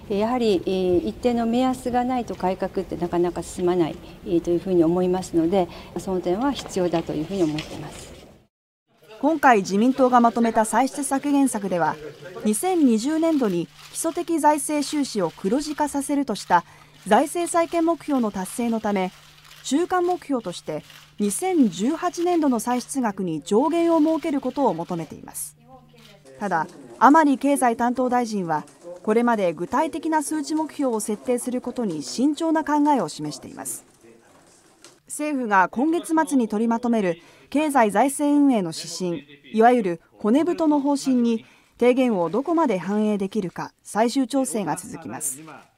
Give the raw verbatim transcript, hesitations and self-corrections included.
やはり一定の目安がないと改革ってなかなか進まないというふうに思いますので、その点は必要だというふうに思っています。 今回自民党がまとめた歳出削減策では、にせんにじゅうねんどに基礎的財政収支を黒字化させるとした財政再建目標の達成のため、中間目標としてにせんじゅうはちねんどの歳出額に上限を設けることを求めています。ただ、甘利経済担当大臣は、これまで具体的な数値目標を設定することに慎重な考えを示しています。政府が今月末に取りまとめる経済財政運営の指針、いわゆる骨太の方針に提言をどこまで反映できるか最終調整が続きます。